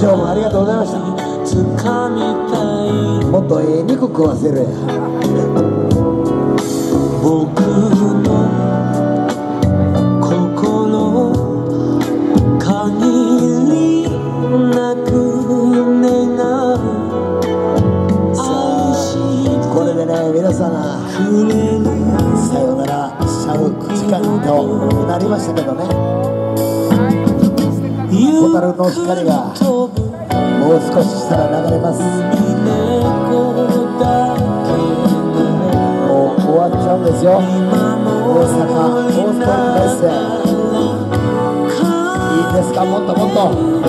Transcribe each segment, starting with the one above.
長もありがとうございました。もっと肉食わせるや。 僕の心限りなく願う。 これでね、皆さんさよならしちゃう時間となりましたけどね、蛍の光がもう少ししたら流れます。もう終わっちゃうんですよ。大阪オーストラリアです。いいですか、もっともっと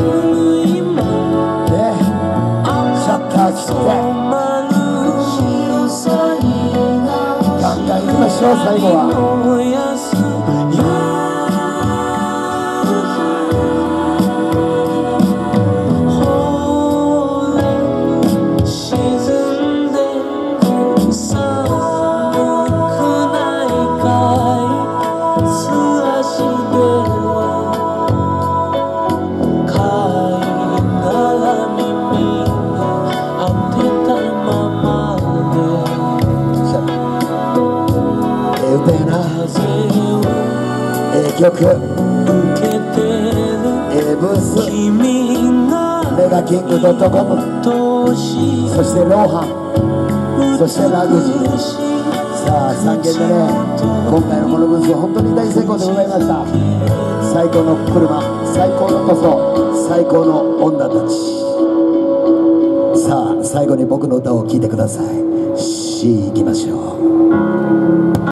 ね、シャッター切ってガンガンいきましょう。最後は曲ブースメガキング.com、 そしてローハン、そしてラグジー。さあ3軒でね、今回のこのブースは本当に大成功でございました。最高の車、最高の塗装、最高の女たち。さあ最後に僕の歌を聴いてください。いきましょう。